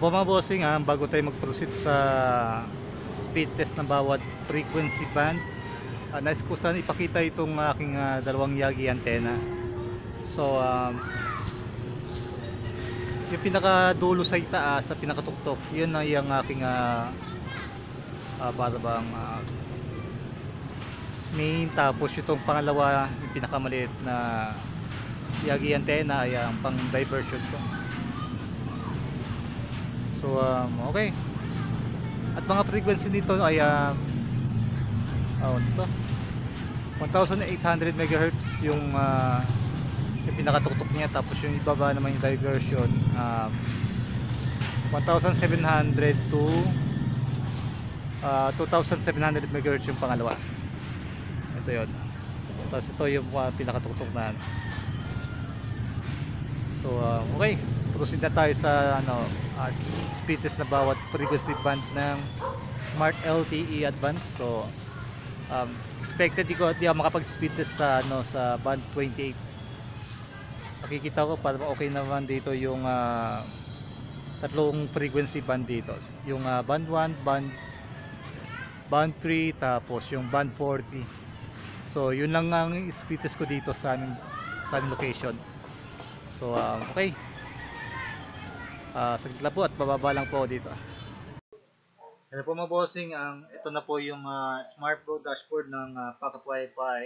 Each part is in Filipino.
po mga bossing, bago tayo mag-proceed sa speed test ng bawat frequency band, nais ko sana ipakita itong aking dalawang Yagi antenna. So yung pinakadulo sa itaas, sa pinakatuktok, yun na yung aking para bang main. Tapos itong pangalawa, yung pinakamaliit na Yagi antenna, ay ang pang diversion ko. So okay. At mga frequency nito ay ito 1800 MHz yung pinakatuktok niya. Tapos yung ibaba naman yung diversion 1700 to 2700 MHz yung pangalawa. Ito yun. Tapos ito yung pinakatuktok na so okay, proceed na tayo sa speed test na bawat frequency band ng Smart LTE-ADVANCE. So expected di ako makapag speed test sa sa band 28. Makikita ko para okay naman dito yung tatlong frequency band dito, yung band 1, band 3, tapos yung band 40. So yun lang ang speed test ko dito sa aming location. So okay, saglit lang po at bababa lang po ako dito. Ano po mga bossing, ito na po yung SMARTBRO dashboard ng Pocket Wi-Fi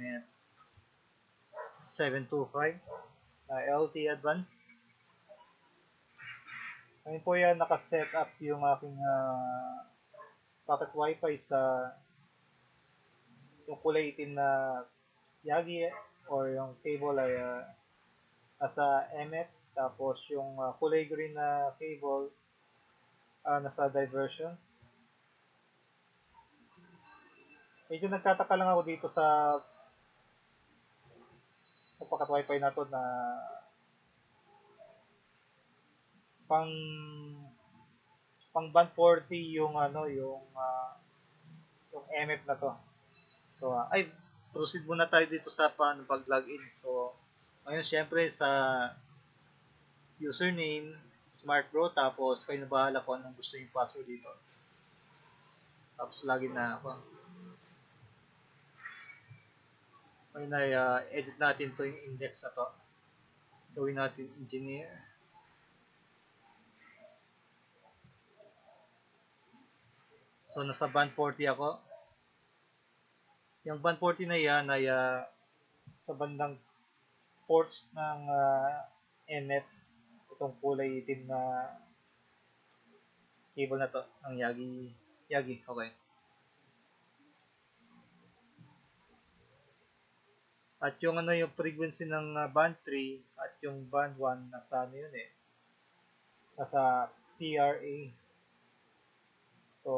mq-725 lte-ADVANCE. Ngayon po yan, nakaset up yung aking Pocket Wi-Fi sa yung kulay itim na Yagi, or yung cable ay nasa MF. Tapos yung kulay green na cable nasa diversion. Medyo nagtataka lang ako dito sa Pocket Wi-Fi na to na pang band 40 yung yung MF na to. So proceed muna tayo dito sa pag-login. So ngayon syempre sa username SMARTBRO, tapos kayo na bahala kung anong gusto yung password dito. Tapos login na ako. Ngayon ay edit natin to yung index na to. Gawin natin engineer. So nasa band 40 ako. Yung band 40 na yan ay sa bandang ports ng MF, itong kulay itim na cable na to ng Yagi. Okay. At yung yung frequency ng band 3 at yung band 1 nasa yun nasa PRA. So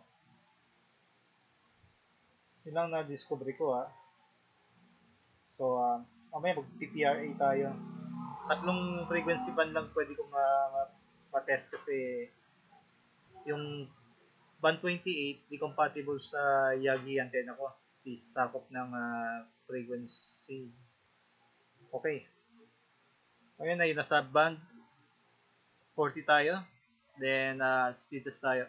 yun lang na-discover ko So mamaya mag-PRA tayo. Tatlong frequency band lang pwede kong ma-test kasi yung band 28 di compatible sa Yagi antenna ko. Di sakop ng frequency. Okay. Ngayon ay nasa band 40 tayo. Then speed test tayo.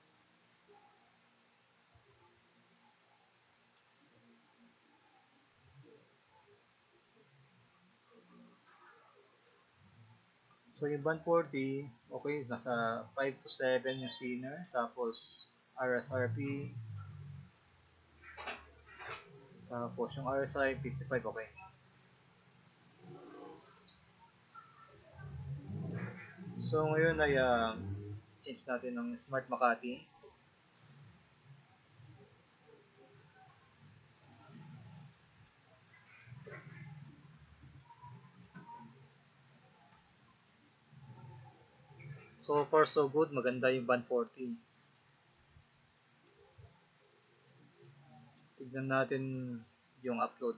So yung band 40, okay, nasa 5 to 7 yung sinner, tapos RSRP, tapos yung RSI 55, okay. So ngayon ay change natin ng Smart Makati. So far so good, maganda yung band 40. Tignan natin yung upload.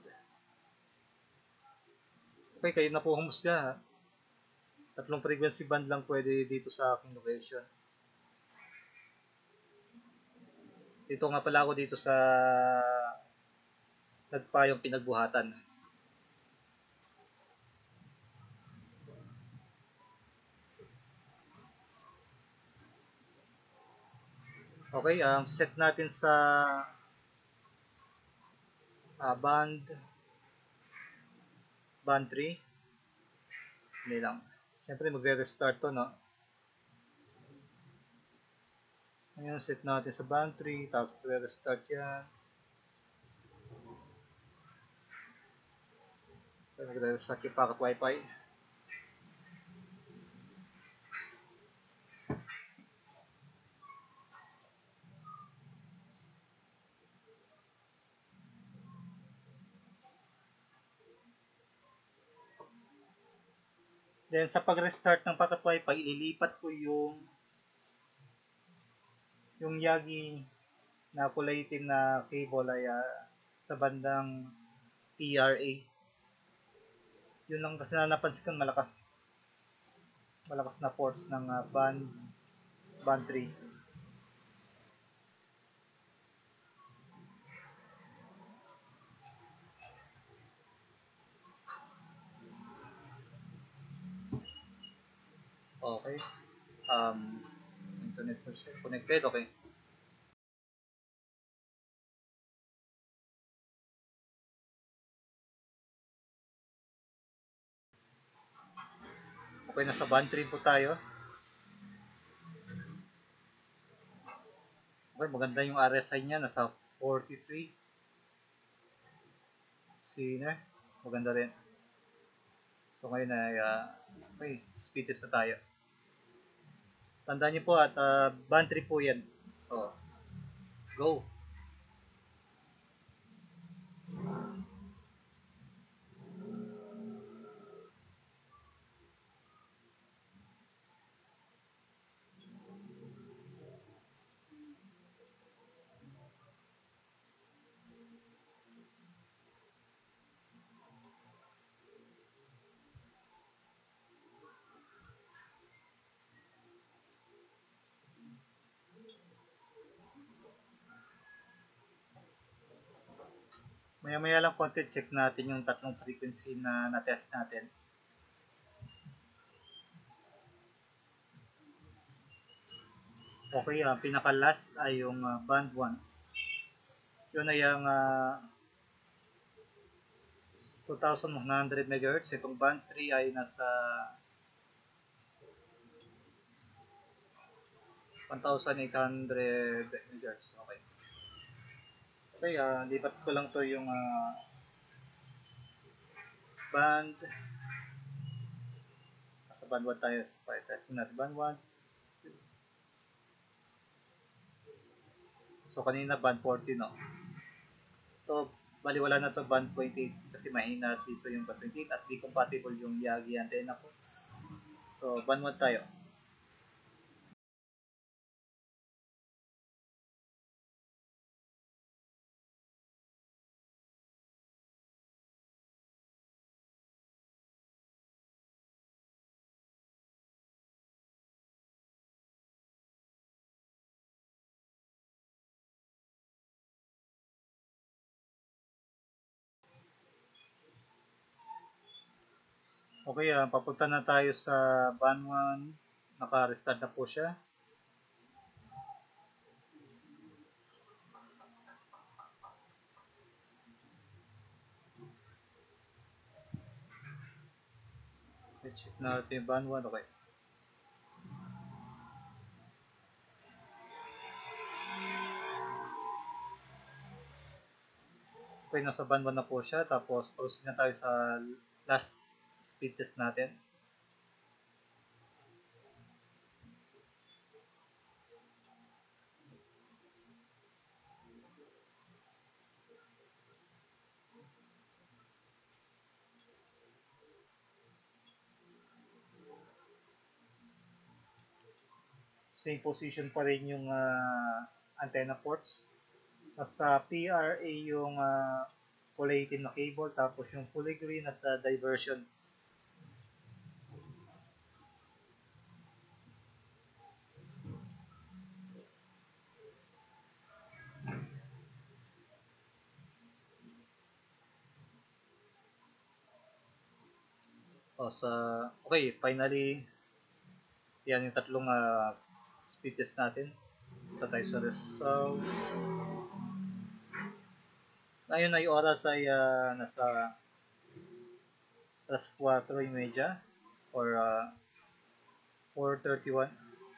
Okay, kayo na po humusga. Tatlong frequency band lang pwede dito sa aking location. Dito nga pala ako dito sa Nagpayong Pinagbuhatan. Okay, ang set natin sa band 3. Hindi lang. Siyempre magre-restart to, no? Ngayon, set natin sa band 3, tapos magre-restart yan. Magre-restart yung packet wifi. Then, sa pag-restart ng packet wifi, ililipat ko yung yagi na kulay itim na cable ay sa bandang PRA. Yun lang kasi napansin ko malakas na force ng band 3. Okay. Internet siya. Connected, okay. Okay, nasa band 3 po tayo. Okay, maganda yung RSI niya, nasa 43. Sinner, maganda rin. So ngayon ay okay, speed test na tayo. Tandaan niyo po at band 3 po yan. So, go! Maya-maya lang konti, check natin yung tatlong frequency na na-test natin. Okay, pinaka-last ay yung band 1. Yun ay ang 2,100 MHz. Itong band 3 ay nasa 1,800 MHz. Okay. Okay, lipat ko lang to yung band. Sa band 1 tayo. Testing natin band 1. So, kanina band 40, no? So, baliwala na to band 28 kasi mahina dito yung band 28 at di compatible yung Yagi antenna ko. So, band 1 tayo. Okay, papunta na tayo sa band 1. Naka-restart na po siya. Check natin yung band 1. Okay. Okay, nasa band 1 na po siya. Tapos, proceed na tayo sa last speed test natin. Same position pa rin yung antenna ports. Nasa PRA yung kulay itim na cable, tapos yung kulay green nasa diversion. Okay, finally, yan yung tatlong speed test natin. Punta tayo sa results. Ngayon ay oras ay nasa alas 4:30 or 4:31.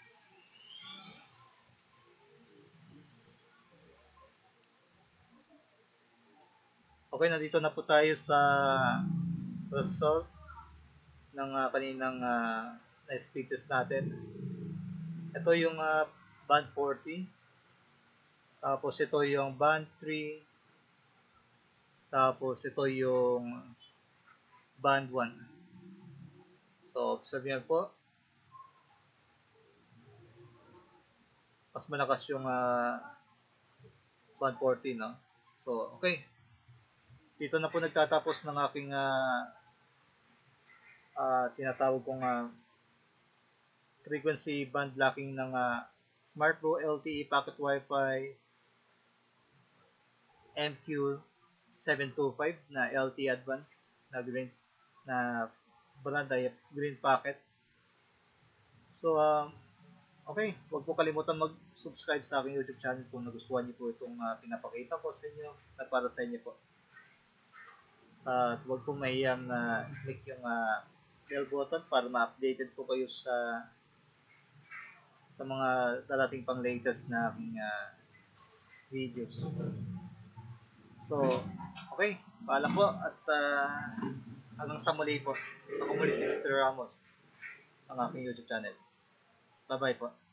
Okay, nandito na po tayo sa result ng kaninang na-speed test natin. Ito yung band 40. Tapos ito yung band 3. Tapos ito yung band 1. So, observe nyo po. Mas malakas yung band 40, no? So, okay. Dito na po nagtatapos ng aking tinatawag kong frequency band blocking ng SMARTBRO LTE Packet Wi-Fi mq-725 na lte-advanced na brand ay GREENPACKET. So, okay, huwag po kalimutan mag-subscribe sa aking YouTube channel kung nagustuhan niyo po itong pinapakita ko sa inyo at para sa inyo po. At huwag po mahiyang click yung bell button para ma-updated po kayo sa mga darating pang latest na aking videos. So, okay, paalam po at hanggang sa muli po. Ako muli si Mr. Ramos, ang aking YouTube channel. Bye-bye po.